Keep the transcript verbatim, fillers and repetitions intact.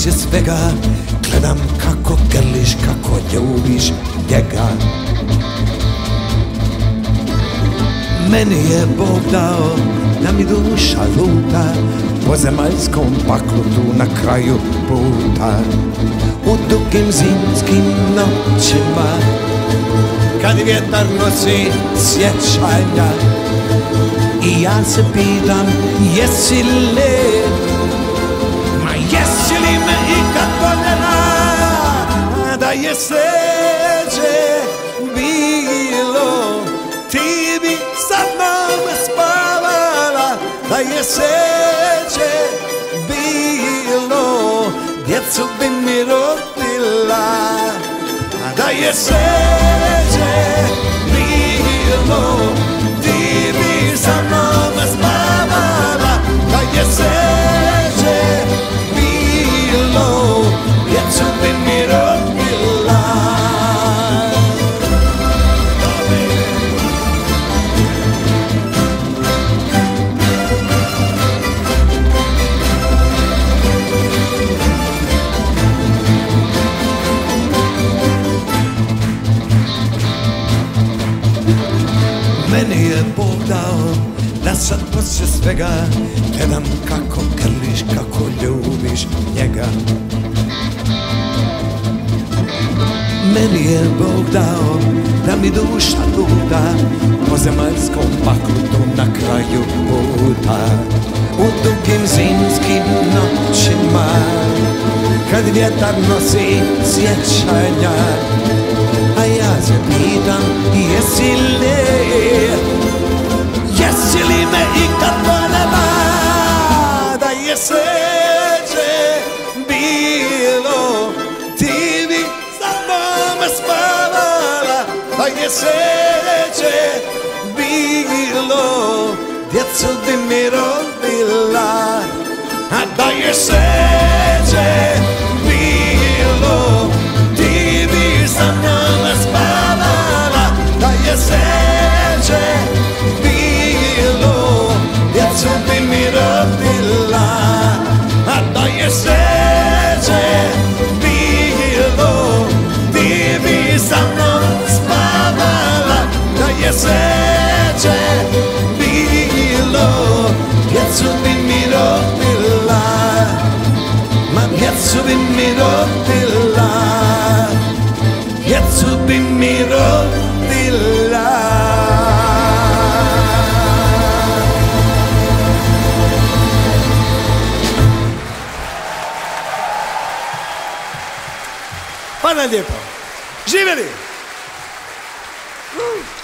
poslije svega gledam kako grliš, kako ljubiš njega. Meni je Bog dao da mi duša luta po zemaljskom paklu tu na kraju puta. U dugim zimskim noćima kad vjetar nosi sjećanja i ja se pitam jesi li, ma jesi li me ikad voljela, da je sreće bilo ti bi sa mnom spavala, da je sreće bilo djecu bi mi rodila, da je sreće bilo ti bi sa mnom spavala, da je sreće bilo djecu bi mi rodila. Meni je Bog dao da sad poslije svega gledam kako grliš, kako ljubiš njega. Meni je Bog dao da mi duša luta po zemaljskom paklu tu na kraju puta. U dugim zimskim noćima kad vjetar nosi sjećanja, a ja se pitam jesi li, jesi li me ikad voljela, da je sreće bilo ti bi sa mnom spavala, da je sreće bilo djecu bi mi rodila, a da je sreće bilo ti bi sa mnom spavala, da je sreće bilo djecu bi mi rodila, a da je sreće bilo ti bi sa mnom spavala, da je sreće bilo djecu bi mi rodila, ma djecu bi mi rodila, djecu bi mi rodila. Hvala lijepo. Živjeli!